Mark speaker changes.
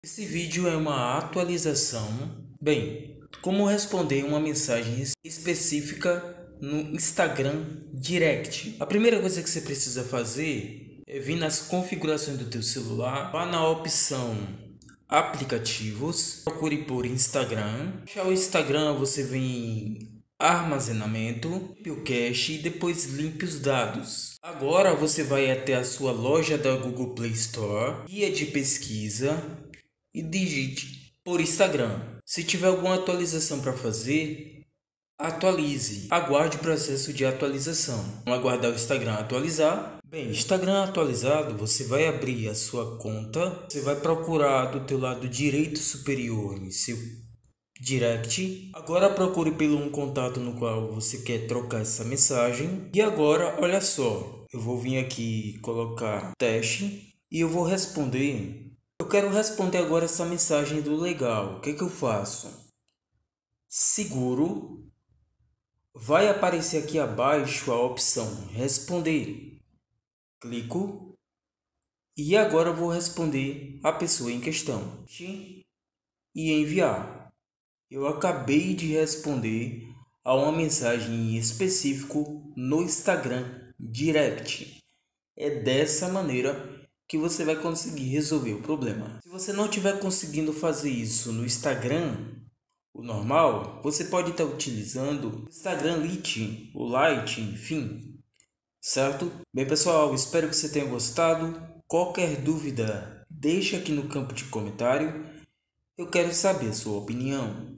Speaker 1: Esse vídeo é uma atualização. Bem, como responder uma mensagem específica no Instagram Direct. A primeira coisa que você precisa fazer é vir nas configurações do teu celular, vá na opção aplicativos, procure por Instagram. Para o Instagram você vem em armazenamento, limpe o cache e depois limpe os dados. Agora você vai até a sua loja da Google Play Store, guia de pesquisa e digite por Instagram. Se tiver alguma atualização para fazer, atualize. Aguarde o processo de atualização. Vamos aguardar o Instagram atualizar. Bem, Instagram atualizado, você vai abrir a sua conta. Você vai procurar do teu lado direito superior em seu direct. Agora procure pelo um contato no qual você quer trocar essa mensagem. E agora, olha só, eu vou vir aqui colocar teste e eu vou responder. Eu quero responder agora essa mensagem do legal. O que que eu faço? Seguro. Vai aparecer aqui abaixo a opção responder. Clico e agora eu vou responder a pessoa em questão e enviar. Eu acabei de responder a uma mensagem em específico no Instagram Direct. É dessa maneira que você vai conseguir resolver o problema. Se você não estiver conseguindo fazer isso no Instagram, o normal, você pode estar utilizando o Instagram Lite, o Lite, enfim, certo? Bem, pessoal, espero que você tenha gostado. Qualquer dúvida, deixa aqui no campo de comentário. Eu quero saber a sua opinião.